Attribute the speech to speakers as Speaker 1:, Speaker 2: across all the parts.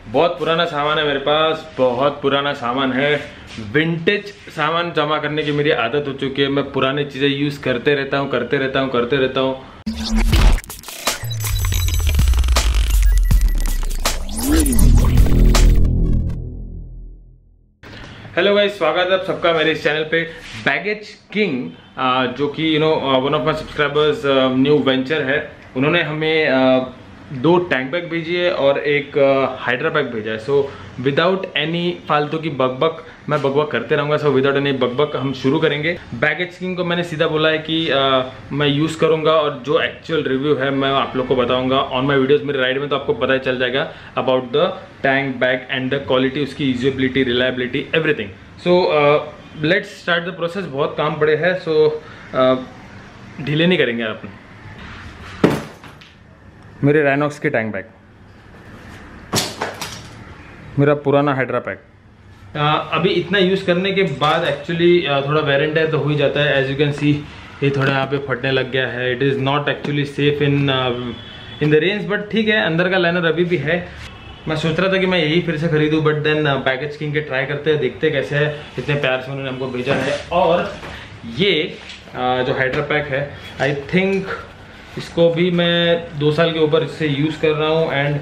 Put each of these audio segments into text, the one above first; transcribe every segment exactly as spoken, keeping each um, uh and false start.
Speaker 1: बहुत पुराना सामान है मेरे पास, बहुत पुराना सामान है। विंटेज सामान जमा करने की मेरी आदत हो चुकी है। मैं पुरानी चीज़ें यूज़ करते रहता हूँ करते रहता हूँ करते रहता हूँ हेलो गाइस, स्वागत है आप सबका मेरे इस चैनल पे। बैगेज किंग जो कि you know one of my subscribers new venture है, उन्होंने हमें uh, दो टैंक बैग भेजी है और एक हाइड्रा बैग भेजा है। सो विदाउट एनी फालतू की बकबक, मैं बकबक करते रहूँगा। सो विदाउट एनी बकबक हम शुरू करेंगे। बैगेज किंग को मैंने सीधा बोला है कि uh, मैं यूज़ करूँगा और जो एक्चुअल रिव्यू है मैं आप लोग को बताऊँगा ऑन माई वीडियोज़। मेरे राइड में तो आपको पता ही चल जाएगा about the tank bag and the quality, उसकी usability, reliability, everything. So let's start the process. बहुत काम पड़े हैं, सो uh, ढीले नहीं करेंगे आप। मेरे राइनॉक्स के टैंक बैग, मेरा पुराना हाइड्रा पैक, अभी इतना यूज़ करने के बाद एक्चुअली थोड़ा वेर एंड टेयर तो हो ही जाता है। एज यू कैन सी ये थोड़ा यहाँ पे फटने लग गया है। It is not actually safe in in the range, but ठीक है, अंदर का लाइनर अभी भी है। मैं सोच रहा था कि मैं यही फिर से खरीदूं, बट देन बैगेज किंग के ट्राई करते हैं, देखते हैं कैसे है। इतने प्यार से उन्होंने हमको भेजा है। और ये uh, जो हाइड्रा पैक है, आई थिंक इसको भी मैं दो साल के ऊपर इससे यूज़ कर रहा हूँ एंड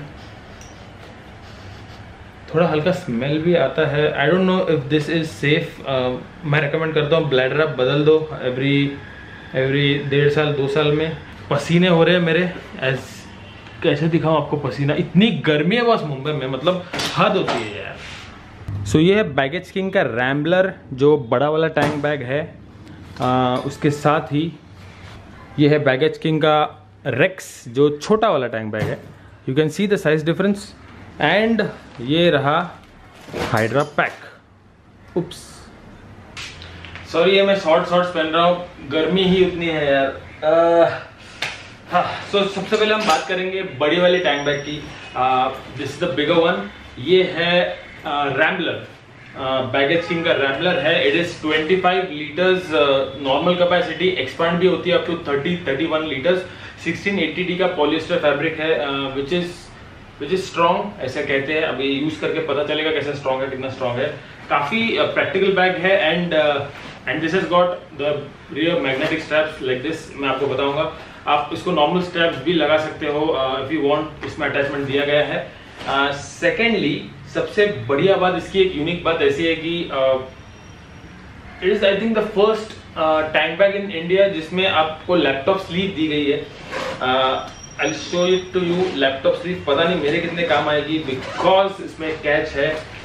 Speaker 1: थोड़ा हल्का स्मेल भी आता है। I don't know if this is safe. मैं रेकमेंड करता हूँ ब्लैडर आप बदल दो एवरी एवरी डेढ़ साल दो साल में। पसीने हो रहे हैं मेरे, एज कैसे दिखाऊँ आपको पसीना, इतनी गर्मी है बस मुंबई में, मतलब हद होती है यार। सो so, ये है बैगेज किंग का रैम्बलर जो बड़ा वाला टैंक बैग है। uh, उसके साथ ही ये है बैगेज किंग का रेक्स जो छोटा वाला टैंक बैग है। You can see the size difference. And ये रहा हाइड्रा पैक। उप्स, सॉरी ये मैं शॉर्ट शॉर्ट्स पहन रहा हूँ, गर्मी ही उतनी है यार। uh, हाँ, सो so, सबसे पहले हम बात करेंगे बड़ी वाली टैंक बैग की। This is the bigger one. ये है रैम्बलर, बैगेज किंग का रैम्बलर है। इट इज पच्चीस लीटर्स नॉर्मल कैपेसिटी, एक्सपांड भी होती है अप टू तीस इकतीस लीटर्स। सोलह अस्सी डी का पॉलिएस्टर फैब्रिक है, which is which is strong ऐसा कहते हैं। अभी यूज करके पता चलेगा कैसा स्ट्रॉन्ग है, कितना स्ट्रॉन्ग है। काफी प्रैक्टिकल बैग है and and this has got the rear magnetic straps like this. मैं आपको बताऊंगा, आप इसको नॉर्मल स्ट्रैप्स भी लगा सकते हो इफ यू वांट। इसमें अटैचमेंट दिया गया है। सेकेंडली uh, सबसे बढ़िया बात इसकी, एक यूनिक बात ऐसी है कि it is I think the first tank bag in India जिसमें आपको लैपटॉप स्लीव दी गई है। I will show it to you. Laptop sleeve पता नहीं मेरे कितने काम आएगी, बिकॉज इसमें कैच है।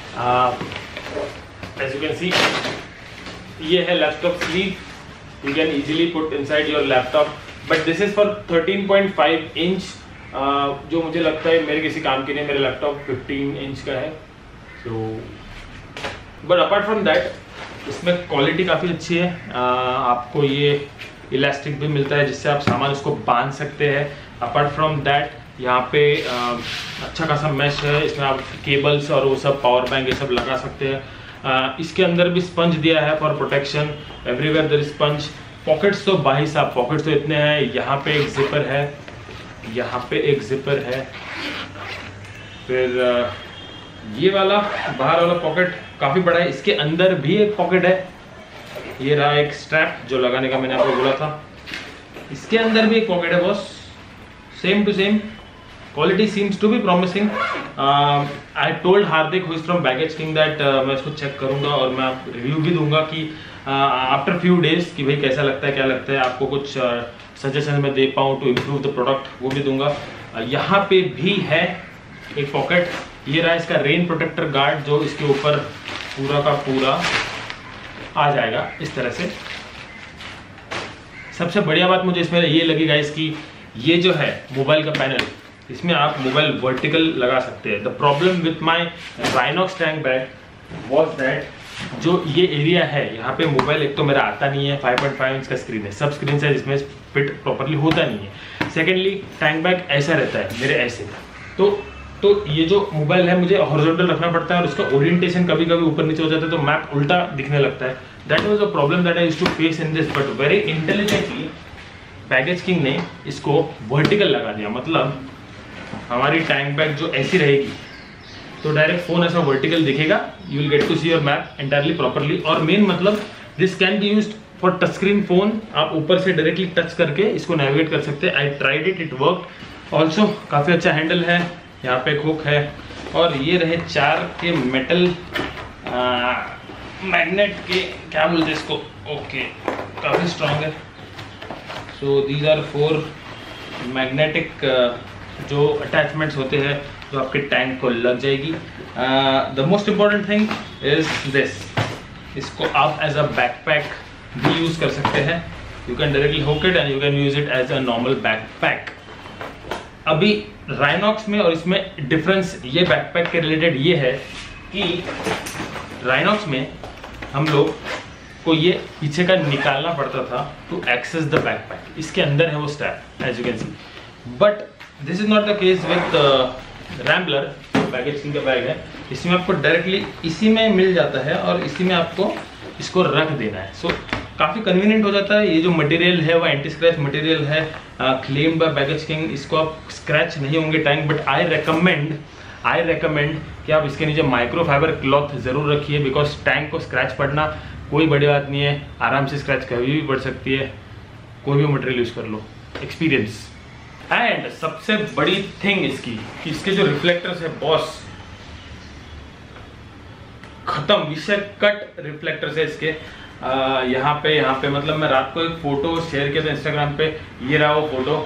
Speaker 1: एज यू कैन सी, ये है laptop sleeve, you can easily put inside your laptop. But this is for thirteen point five inch, Uh, जो मुझे लगता है मेरे किसी काम के लिए। मेरा लैपटॉप पंद्रह इंच का है। So but apart from that इसमें क्वालिटी काफ़ी अच्छी है। uh, आपको ये इलास्टिक भी मिलता है जिससे आप सामान उसको बांध सकते हैं। अपार्ट फ्रॉम दैट यहाँ पे uh, अच्छा खासा मैश है। इसमें आप केबल्स और वो सब, पावर बैंक, ये सब लगा सकते हैं। uh, इसके अंदर भी स्पंज दिया है for protection. Everywhere there is sponge. Pockets तो भाई साहब, पॉकेट्स तो इतने हैं। यहाँ पे एक जिपर है, यहाँ पे एक जिपर है, फिर ये वाला बाहर वाला पॉकेट काफ़ी बड़ा है। इसके अंदर भी एक पॉकेट है। ये रहा एक स्ट्रैप जो लगाने का मैंने आपको बोला था। इसके अंदर भी एक पॉकेट है boss, same to same. Quality seems to be promising. I told Hardik who is from Baggage King that मैं इसको चेक करूंगा और मैं रिव्यू भी दूंगा कि आफ्टर फ्यू डेज कि भाई कैसा लगता है, क्या लगता है। आपको कुछ सजेशन uh, मैं दे पाऊँ टू इम्प्रूव द प्रोडक्ट, वो भी दूंगा। uh, यहाँ पे भी है एक पॉकेट। ये रहा इसका रेन प्रोटेक्टर गार्ड जो इसके ऊपर पूरा का पूरा आ जाएगा इस तरह से। सबसे बढ़िया बात मुझे इसमें ये लगी गाइस कि ये जो है मोबाइल का पैनल, इसमें आप मोबाइल वर्टिकल लगा सकते हैं। The problem with my Rynox tank bag was that जो ये एरिया है यहाँ पे मोबाइल, एक तो मेरा आता नहीं है। फाइव पॉइंट फाइव इंच का स्क्रीन है, सब स्क्रीन साइज इसमें फिट प्रॉपरली होता नहीं है। सेकेंडली टैंक बैग ऐसा रहता है मेरे ऐसे, तो तो ये जो मोबाइल है मुझे हॉरिजॉन्टल रखना पड़ता है और उसका ओरिएंटेशन कभी कभी ऊपर नीचे हो जाता है तो मैप उल्टा दिखने लगता है। That was a problem that I used to face in this, but very intelligently Baggage King ने इसको वर्टिकल लगा दिया। मतलब हमारी टैंक बैग जो ऐसी रहेगी तो डायरेक्ट फोन ऐसा वर्टिकल दिखेगा, you will get to see your map entirely properly. और मेन मतलब this can be used for touch screen phone, आप ऊपर से डायरेक्टली टच करके इसको नेविगेट कर सकते हैं। I tried it, it work also. काफ़ी अच्छा हैंडल है, यहाँ पे हुक है, और ये रहे चार के मेटल मैग्नेट के, क्या बोलते हैं इसको, ओके, काफ़ी स्ट्रॉन्ग है। So these are four magnetic जो अटैचमेंट्स होते हैं जो आपके टैंक को लग जाएगी। The most important thing is this, इसको आप एज अ बैकपैक भी यूज़ कर सकते हैं। You can directly hook it and you can use it as a normal backpack. अभी राइनॉक्स में और इसमें डिफरेंस ये बैकपैक के रिलेटेड ये है कि राइनॉक्स में हम लोग को ये पीछे का निकालना पड़ता था टू एक्सेस द बैकपैक। इसके अंदर है वो strap, as you can see, but this is not the case with Rambler. Baggage King का बैग है, इसमें आपको डायरेक्टली इसी में मिल जाता है और इसी में आपको इसको रख देना है। सो so, काफ़ी कन्वीनियंट हो जाता है। ये जो मटेरियल है वो एंटी स्क्रैच मटेरियल है, क्लेम्ड बाय बैगेज किंग। इसको आप स्क्रैच नहीं होंगे tank, but I recommend I recommend कि आप इसके नीचे माइक्रोफाइबर क्लॉथ ज़रूर रखिए, बिकॉज टैंक को स्क्रैच पड़ना कोई बड़ी बात नहीं है, आराम से स्क्रैच कभी भी पड़ सकती है। कोई भी मटेरियल यूज़ कर लो, एक्सपीरियंस। एंड सबसे बड़ी थिंग इसकी कि इसके जो रिफ्लेक्टर्स है बॉस, खत्म, विषय कट रिफ्लेक्टर्स है इसके। आ, यहाँ पे यहाँ पे मतलब मैं रात को एक फोटो शेयर किया था इंस्टाग्राम पे, ये रहा वो फोटो।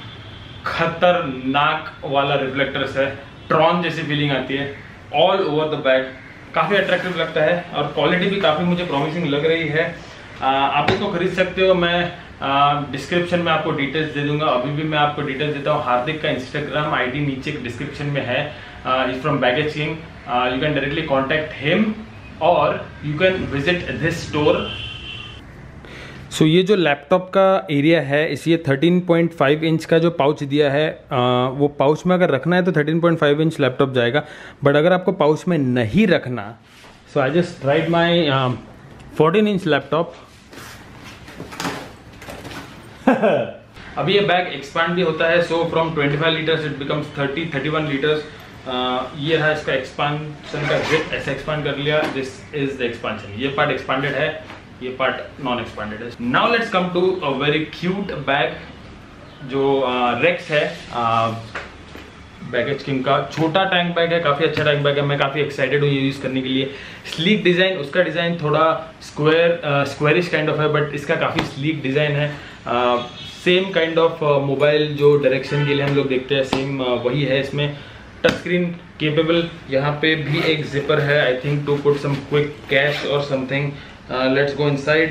Speaker 1: खतरनाक वाला रिफ्लेक्टर्स है, ट्रॉन जैसी फीलिंग आती है ऑल ओवर द बैग। काफ़ी अट्रैक्टिव लगता है और क्वालिटी भी काफ़ी मुझे प्रॉमिसिंग लग रही है। आ, आप इसको खरीद सकते हो, मैं डिस्क्रिप्शन में आपको डिटेल्स दे दूंगा। अभी भी मैं आपको डिटेल्स देता हूँ। हार्दिक का इंस्टाग्राम आईडी नीचे डिस्क्रिप्शन में है, is from Baggage King. You can directly contact him और you can visit this store. So so, ये जो लैपटॉप का एरिया है, इस ये थर्टीन पॉइंट फाइव इंच का जो पाउच दिया है, आ, वो पाउच में अगर रखना है तो thirteen point five inch laptop जाएगा। बट अगर आपको पाउच में नहीं रखना, so I just tried my fourteen inch laptop. अभी ये बैग एक्सपांड भी होता है, so from twenty five litres it becomes thirty thirty one litres. ये है इसका एक्सपांशन का जिप, ऐसे एक्सपांड कर लिया। This is the expansion. ये पार्ट एक्सपांडेड है, ये पार्ट नॉन एक्सपांडेड है। Now let's come to a very cute bag जो रेक्स है, बैगेज किंग का छोटा टैंक बैग है। काफ़ी अच्छा टैंक बैग है, मैं काफ़ी एक्साइटेड हूँ ये यूज़ करने के लिए। स्लीक डिज़ाइन, उसका डिज़ाइन थोड़ा स्क्वायर स्क्वायरिश काइंड ऑफ है, बट इसका काफ़ी स्लीक डिज़ाइन है। सेम काइंड ऑफ मोबाइल जो डायरेक्शन के लिए हम लोग देखते हैं, सेम uh, वही है इसमें। टच स्क्रीन केपेबल, यहाँ पे भी एक जिपर है, I think to put some quick cash और something. Let's go inside.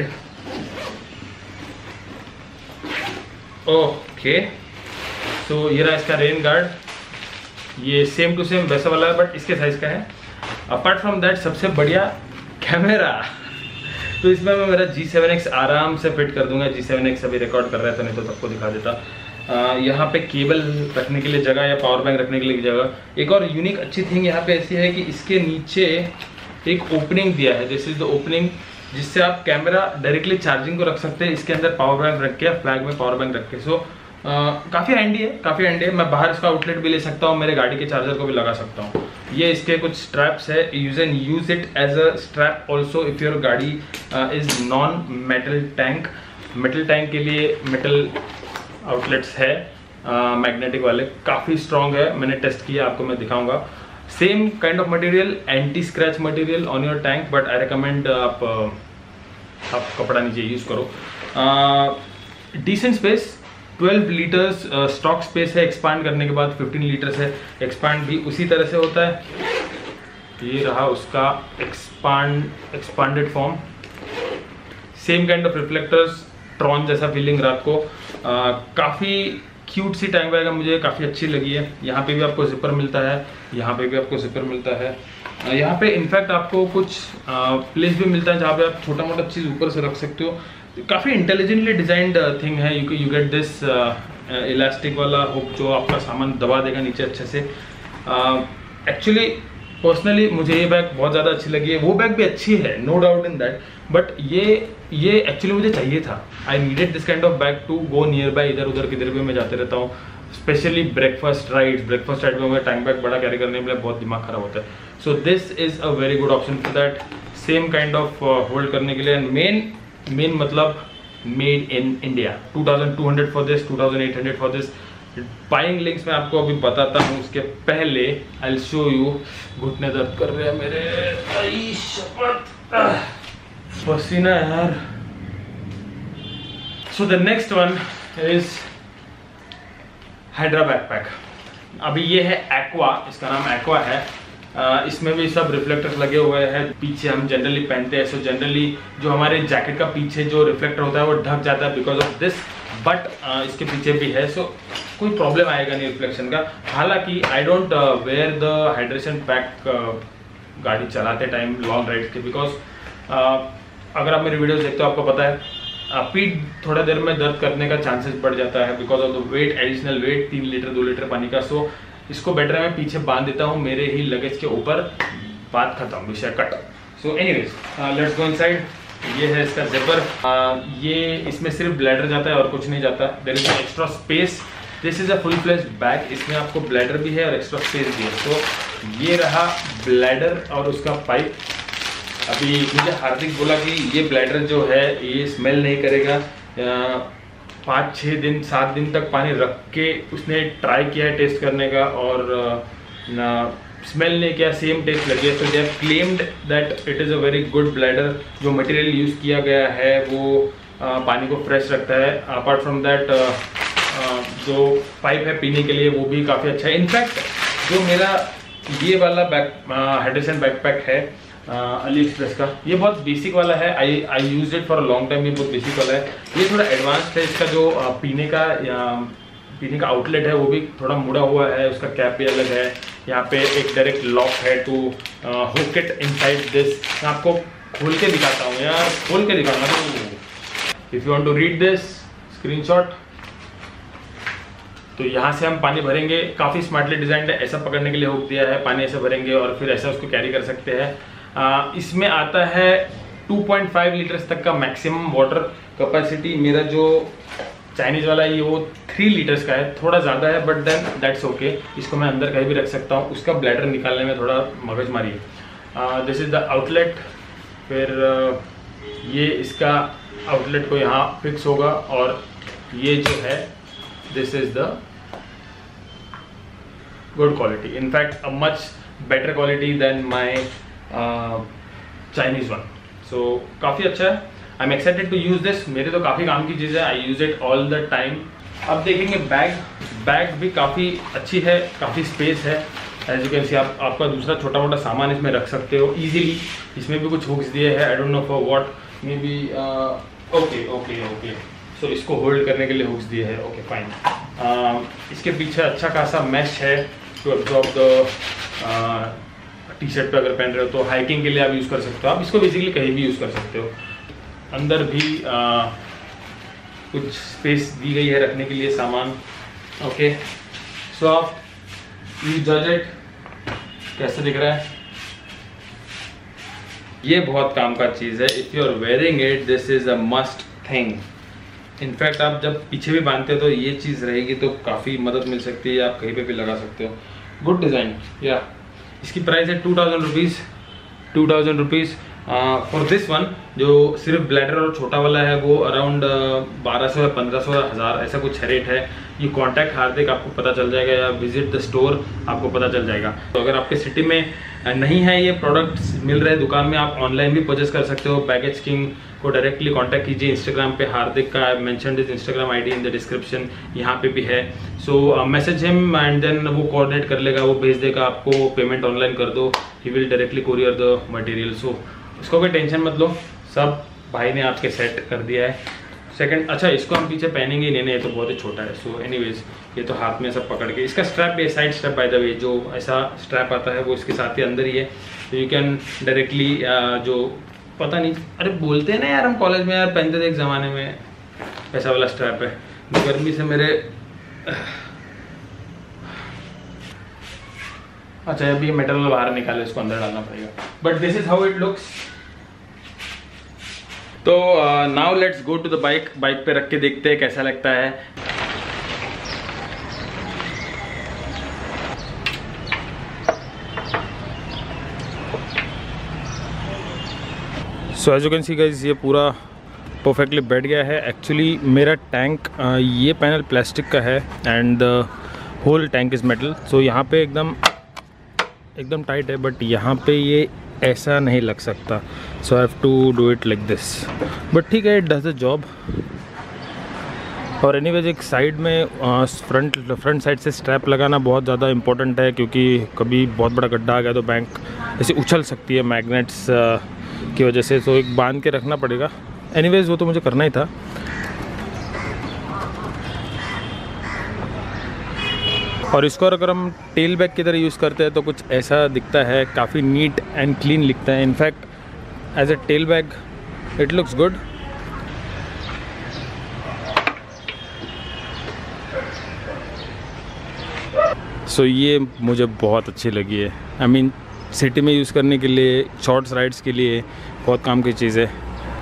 Speaker 1: Okay, so ये रहा इसका रेन गार्ड, ये सेम टू सेम वैसा वाला है बट इसके साइज का है। अपार्ट फ्रॉम दैट सबसे बढ़िया कैमरा, तो इसमें मैं मेरा जी सेवन एक्स आराम से फिट कर दूंगा। जी सेवन एक्स अभी रिकॉर्ड कर रहा है तो नहीं तो सबको दिखा देता। Uh, यहाँ पे केबल रखने के लिए जगह या पावर बैंक रखने के लिए जगह। एक और यूनिक अच्छी थिंग यहाँ पे ऐसी है कि इसके नीचे एक ओपनिंग दिया है, दिस इज द ओपनिंग, जिससे आप कैमरा डायरेक्टली चार्जिंग को रख सकते हैं। इसके अंदर पावर बैंक रख के, फ्लैग में पावर बैंक रख के। सो uh, काफ़ी हैंडी है, काफ़ी हैंडी है। मैं बाहर इसका आउटलेट भी ले सकता हूँ, मेरे गाड़ी के चार्जर को भी लगा सकता हूँ। ये इसके कुछ स्ट्रैप्स है, you can use it as a strap also if your गाड़ी is non metal tank. Metal tank के लिए मेटल आउटलेट्स है, मैग्नेटिक uh, वाले, काफ़ी स्ट्रॉन्ग है। मैंने टेस्ट किया, आपको मैं दिखाऊंगा। Same kind of material, anti scratch material on your tank, but I recommend आप uh, आप कपड़ा नीचे यूज़ करो। Decent space, twelve litres stock space है। एक्सपांड करने के बाद फिफ्टीन लीटर्स है। एक्सपांड भी उसी तरह से होता है। ये रहा उसका expand expanded form. Same kind of reflectors, Tron जैसा फीलिंग रात को। काफ़ी क्यूट सी टैंक बैग है, मुझे काफ़ी अच्छी लगी है। यहाँ पे भी आपको जिपर मिलता है, यहाँ पे भी आपको जिपर मिलता है। uh, यहाँ पे इनफैक्ट आपको कुछ प्लेस uh, भी मिलता है जहाँ पे आप छोटा मोटा चीज़ ऊपर से रख सकते हो। काफ़ी इंटेलिजेंटली डिजाइंड थिंग है। You you get this elastic वाला हुक जो आपका सामान दबा देगा नीचे अच्छे से। एक्चुअली uh, पर्सनली मुझे ये बैग बहुत ज़्यादा अच्छी लगी है। वो बैग भी अच्छी है, no doubt in that, but ये ये एक्चुअली मुझे चाहिए था। I needed this kind of bag to go near by, इधर उधर किधर भी मैं जाते रहता हूँ। Specially breakfast rides breakfast ride में टाइम बैग बड़ा कैरी करने में बहुत दिमाग खराब होता है. So this is a very good option for that. Same kind of hold करने के लिए. एंड मेन मेन मतलब made in India. Two thousand two hundred for this, two thousand eight hundred for this. Buying links मैं आपको अभी बताता हूँ. उसके पहले आई विल शो यू. घुटने दर्द कर रहे हैं मेरे. आई शपथ, पसीना यार. So the next one is Hydra backpack. अभी ये है एक्वा, इसका नाम एक्वा है. uh, इसमें भी सब रिफ्लेक्टर्स लगे हुए हैं. पीछे हम जनरली पहनते हैं. सो जनरली जो हमारे जैकेट का पीछे जो रिफ्लेक्टर होता है वो ढक जाता है बिकॉज ऑफ दिस. बट इसके पीछे भी है. सो so, कोई प्रॉब्लम आएगा नहीं रिफ्लेक्शन का. हालांकि I don't wear the hydration pack गाड़ी चलाते टाइम लॉन्ग राइड्स के. बिकॉज uh, अगर आप मेरी वीडियोस देखते हो आपको पता है पीठ थोड़ा देर में दर्द करने का चांसेस बढ़ जाता है because of the weight, additional weight, तीन लीटर दो लीटर पानी का. सो so, इसको बेटर मैं पीछे बांध देता हूँ मेरे ही लगेज के ऊपर. बात खत्म, विषय कट. So anyways let's go inside. ये है इसका जिपर. uh, ये इसमें सिर्फ ब्लैडर जाता है और कुछ नहीं जाता. There is extra space. This is a full fledged bag. इसमें आपको ब्लैडर भी है और एक्स्ट्रा स्पेस भी है. सो so, ये रहा ब्लैडर और उसका पाइप. अभी मुझे हार्दिक बोला कि ये ब्लैडर जो है ये स्मेल नहीं करेगा. पाँच छः दिन सात दिन तक पानी रख के उसने ट्राई किया है टेस्ट करने का और ना स्मेल नहीं किया, सेम टेस्ट लगे. So they have claimed that it is a very good bladder. जो मटेरियल यूज़ किया गया है वो आ, पानी को फ्रेश रखता है. अपार्ट फ्रॉम दैट जो पाइप है पीने के लिए वो भी काफ़ी अच्छा है. इनफैक्ट जो मेरा ये वाला बैक हाइड्रेशन बैकपैक है अली एक्सप्रेस का, ये बहुत बेसिक वाला है. I I use it for a long time. ये बहुत बेसिक वाला है. ये थोड़ा एडवांस्ड है. इसका जो आ, पीने का या पीने का आउटलेट है वो भी थोड़ा मुड़ा हुआ है. उसका कैप भी अलग है. यहाँ पे एक डायरेक्ट लॉक है to hook it inside this. मैं आपको खोल के दिखाता हूँ यार, खोल के दिखाऊंगा. If you want to read this screenshot तो यहाँ से हम पानी भरेंगे. काफ़ी स्मार्टली डिजाइंड है. ऐसा पकड़ने के लिए हुक दिया है. पानी ऐसे भरेंगे और फिर ऐसा उसको कैरी कर सकते हैं. Uh, इसमें आता है टू पॉइंट फाइव लीटर्स तक का मैक्सिमम वाटर कैपेसिटी. मेरा जो चाइनीज़ वाला है ये वो थ्री लीटर्स का है. थोड़ा ज़्यादा है बट देन दैट्स ओके. इसको मैं अंदर कहीं भी रख सकता हूँ. उसका ब्लैडर निकालने में थोड़ा मगजमारी है. This is the outlet. फिर uh, ये इसका आउटलेट को यहाँ फिक्स होगा और ये जो है this is the good quality. In fact a much better quality than my Chinese one. So काफ़ी अच्छा है. I am excited to use this. मेरे तो काफ़ी काम की चीज़ है. I use it all the time. अब देखेंगे बैग. बैग भी काफ़ी अच्छी है. काफ़ी स्पेस है. एज यू कैन सी आप आपका दूसरा छोटा मोटा सामान इसमें रख सकते हो इजीली. इसमें भी कुछ हुक्स दिए हैं. I don't know for what. Maybe okay okay okay. So इसको होल्ड करने के लिए हुक्स दिए हैं. Okay fine. इसके पीछे अच्छा खासा मैश है to absorb the T shirt पे अगर पहन रहे हो तो हाइकिंग के लिए आप यूज़ कर सकते हो. आप इसको बेसिकली कहीं भी यूज़ कर सकते हो. अंदर भी आ, कुछ स्पेस दी गई है रखने के लिए सामान. ओके सो आप यू जज इट. कैसे दिख रहा है? ये बहुत काम का चीज़ है. If you are wearing it this is a must thing. In fact आप जब पीछे भी बांधते हो तो ये चीज़ रहेगी तो काफ़ी मदद मिल सकती है. आप कहीं पे भी लगा सकते हो. Good design. या इसकी प्राइस है two thousand rupees. Two thousand rupees for this one. जो सिर्फ ब्लैडर और छोटा वाला है वो अराउंड बारह सौ या पंद्रह सौ हज़ार ऐसा कुछ रेट है. ये कॉन्टैक्ट हार्दिक आपको पता चल जाएगा या विजिट द स्टोर आपको पता चल जाएगा. तो अगर आपके सिटी में नहीं है ये प्रोडक्ट्स मिल रहे दुकान में, आप ऑनलाइन भी परचेस कर सकते हो. बैगेज किंग को डायरेक्टली कांटेक्ट कीजिए. इंस्टाग्राम पे हार्दिक का I mentioned his Instagram ID in the description. यहाँ पे भी है. So message him and then वो कोऑर्डिनेट कर लेगा. वो भेज देगा आपको. पेमेंट ऑनलाइन कर दो. He will directly courier the material. So इसको कोई टेंशन मत लो. सब भाई ने आपके सेट कर दिया है. सेकंड अच्छा इसको हम पीछे पहनेंगे नहीं. नहीं ये तो बहुत ही छोटा है. सो एनीवेज ये तो हाथ में सब पकड़ के. इसका स्ट्रैप भी side strap by the way जो ऐसा स्ट्रैप आता है वो इसके साथ ही अंदर ही है. तो यू कैन डायरेक्टली जो पता नहीं अरे बोलते हैं ना यार हम कॉलेज में यार पहनते थे एक ज़माने में. ऐसा वाला स्ट्रैप है. गर्मी से मेरे अच्छा अभी ये मेटल बाहर निकाले इसको अंदर डालना पड़ेगा. But this is how it looks. तो now let's go to the bike. Bike पे रख के देखते हैं कैसा लगता है. So as you can see guys, ये पूरा परफेक्टली बैठ गया है। एक्चुअली मेरा टैंक, ये पैनल प्लास्टिक का है and the whole tank is metal. So यहाँ पे एकदम एकदम टाइट है, बट यहाँ पे ये ऐसा नहीं लग सकता। So I have to do it like this, but ठीक है, इट डज द जॉब। और एनीवेज एक साइड में फ्रंट फ्रंट साइड से स्ट्रैप लगाना बहुत ज़्यादा इंपॉर्टेंट है, क्योंकि कभी बहुत बड़ा गड्ढा आ गया तो बैंक ऐसे उछल सकती है मैग्नेट्स की वजह से। तो एक बांध के रखना पड़ेगा। एनीवेज वो तो मुझे करना ही था। और इसको अगर हम टेल बैग की तरह यूज़ करते हैं तो कुछ ऐसा दिखता है, काफ़ी नीट एंड क्लीन लिखता है। In fact as a tail bag it looks good. So so, ये मुझे बहुत अच्छी लगी है। आई मीन सिटी में यूज़ करने के लिए, शॉर्ट्स राइड्स के लिए बहुत काम की चीज़ है।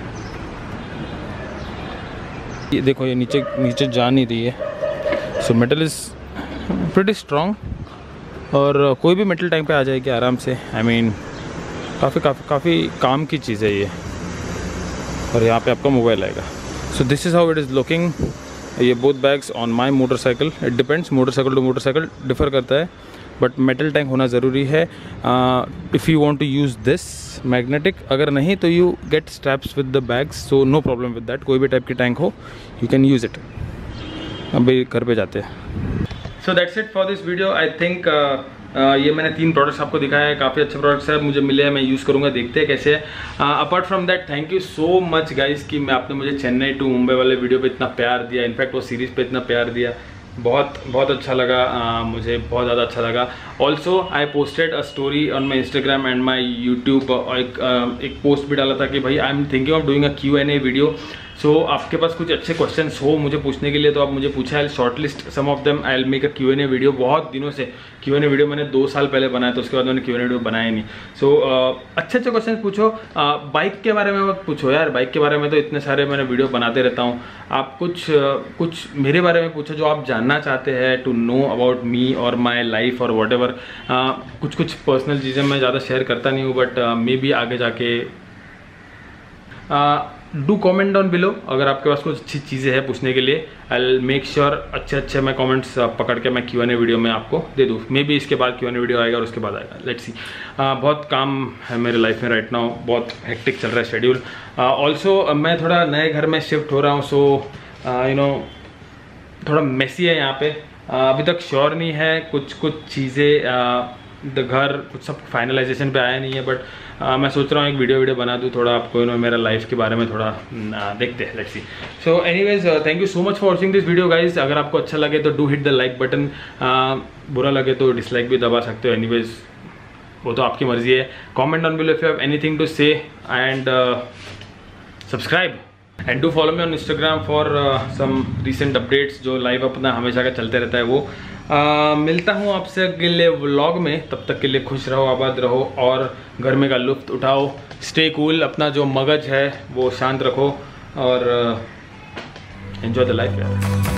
Speaker 1: ये देखो, ये नीचे नीचे जा नहीं रही है। So metal is pretty strong और कोई भी मेटल टाइम पे आ जाएगी आराम से। आई मीन काफ़ी काफ़ी काफ़ी काम की चीज़ है ये। और यहाँ पे आपका मोबाइल आएगा। So this is how it is looking. ये both bags on my motorcycle. It depends, motorcycle to motorcycle differ करता है, बट मेटल टैंक होना ज़रूरी है if you want to use this magnetic. अगर नहीं तो you get straps with the bags, so no problem with that. कोई भी टाइप की टैंक हो, यू कैन यूज़ इट। अभी घर पे जाते हैं। So that's it for this video. I think ये मैंने तीन प्रोडक्ट्स आपको दिखाया है, काफ़ी अच्छे प्रोडक्ट्स हैं, मुझे मिले हैं, मैं यूज़ करूँगा, देखते हैं कैसे है। Apart from that, thank you so much guys कि मैं आपने मुझे चेन्नई टू मुंबई वाले वीडियो पे इतना प्यार दिया। इनफैक्ट वो सीरीज़ पे इतना प्यार दिया, बहुत बहुत अच्छा लगा। uh, मुझे बहुत ज़्यादा अच्छा लगा। Also I posted a story on my Instagram and my YouTube. एक uh, एक पोस्ट भी डाला था कि भाई I am thinking of doing a Q N A video. So so, आपके पास कुछ अच्छे क्वेश्चंस हो मुझे पूछने के लिए तो आप मुझे पूछा। I shortlist some of them, I will make a Q N A video. बहुत दिनों से क्यू एन ए वीडियो मैंने दो साल पहले बनाया, तो उसके बाद मैंने क्यू एन ए वीडियो बनाया नहीं। सो so, uh, अच्छे अच्छे क्वेश्चन पूछो। बाइक uh, के बारे में मत पूछो यार, बाइक के बारे में तो इतने सारे मैंने वीडियो बनाते रहता हूँ। आप कुछ uh, कुछ मेरे बारे में पूछो जो आप जानना चाहते हैं, टू नो अबाउट मी और माई लाइफ और वॉट एवर। कुछ कुछ पर्सनल चीज़ें मैं ज़्यादा शेयर करता नहीं हूँ, बट मे बी आगे जाके डू कॉमेंट डाउन बिलो अगर आपके पास कुछ अच्छी चीज़ें हैं पूछने के लिए। आई विल मेक श्योर अच्छे अच्छे मैं कमेंट्स पकड़ के मैं क्यू एन ए वीडियो में आपको दे दूँ। मे बी इसके बाद क्यू एन ए वीडियो आएगा और उसके बाद आएगा, लेट्स सी। बहुत काम है मेरे लाइफ में राइट नाउ, बहुत हेक्टिक चल रहा है शेड्यूल। ऑल्सो uh, मैं थोड़ा नए घर में शिफ्ट हो रहा हूँ, सो यू नो थोड़ा मेसी है यहाँ पे। uh, अभी तक श्योर नहीं है, कुछ कुछ चीज़ें द घर कुछ सब फाइनलाइजेशन पे आया नहीं है, बट uh, मैं सोच रहा हूँ एक वीडियो वीडियो बना दूँ थोड़ा आपको, यू नो मेरा लाइफ के बारे में थोड़ा uh, देखते हैं, let's see. So anyways, thank you so much for watching this video guys. अगर आपको अच्छा लगे तो do hit the like button, बुरा लगे तो डिसलाइक भी दबा सकते हो। एनीवेज वो तो आपकी मर्जी है। Comment on below if you have anything to say and subscribe and do follow me on Instagram for some recent updates. जो लाइव अपना हमेशा का चलते रहता है वो। Uh, मिलता हूँ आपसे अगले व्लॉग में, तब तक के लिए खुश रहो, आबाद रहो और गर्मी का लुत्फ उठाओ। स्टे कूल, अपना जो मगज है वो शांत रखो और एंजॉय द लाइफ यार।